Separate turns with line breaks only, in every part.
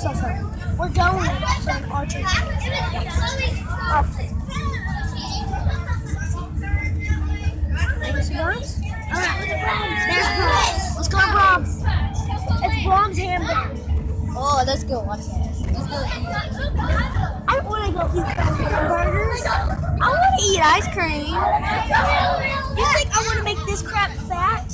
We're going to an archery. Alright, there's Brahms. Let's go to Brahms. It's Brahms hamburger.
Oh, let's go. Let's go.
I want to go eat hamburgers.
I want to eat ice cream.
You think I want to make this crap fat?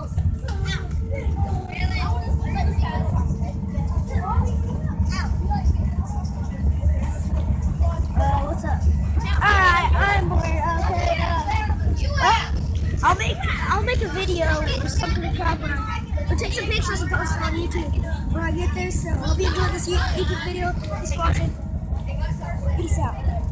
What's up? Alright, I'm bored. Okay. I'll make a video or something to crap when I'll take some pictures and post it on YouTube when I get there. So hope you enjoyed this YouTube video. Thanks for watching. Peace out.